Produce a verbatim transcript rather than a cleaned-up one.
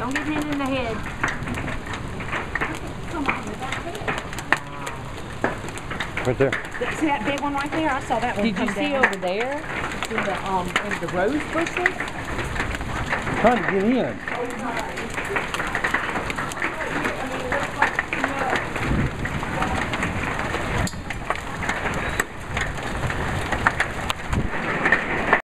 Don't get hit in the head. Right there. See that big one right there? I saw that one. Did you come see down. over there in the um in the rose bushes? Trying to get in.